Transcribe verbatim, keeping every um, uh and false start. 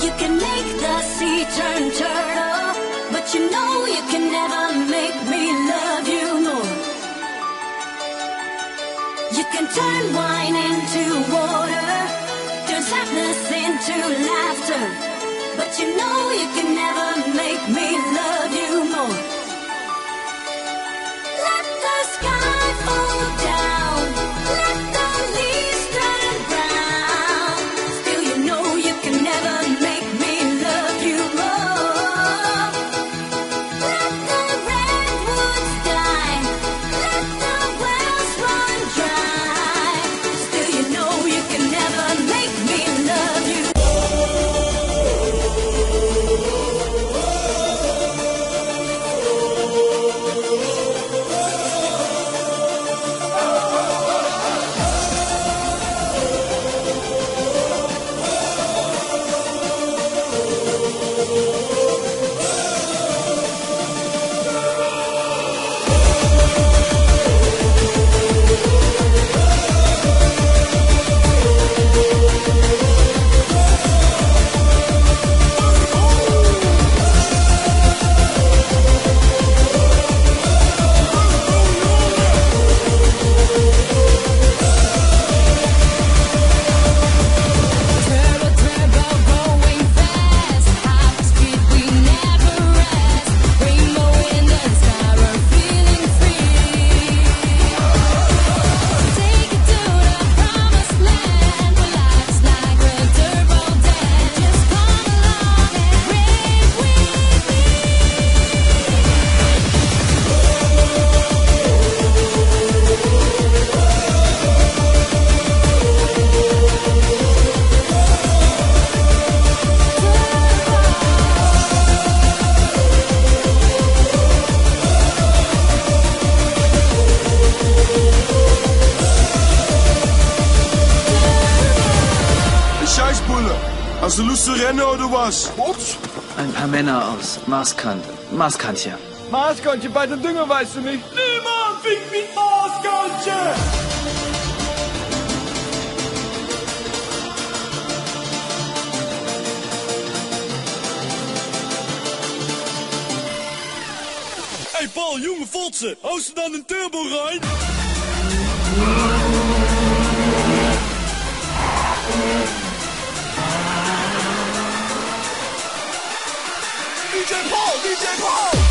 You can make the sea turn turtle, but you know you can never make me love you more. You can turn wine into water, turn sadness into laughter, but you know you can never make me love you more. Let the sky fall down, let the leaves turn brown, still you know you can never make me love you more. Let the redwoods die, let the wells run dry, still you know you can never make me love you. Als du Lust zu rennen oder was? Ups. Ein paar Männer aus Marskante. Marskantje. Marskantje bei den Dünger weißt du nicht. Niemand fängt mit Marskantje! Hey Paul, jonge fotsen, haust du dan een turbo rein? D J Paul, D J Paul!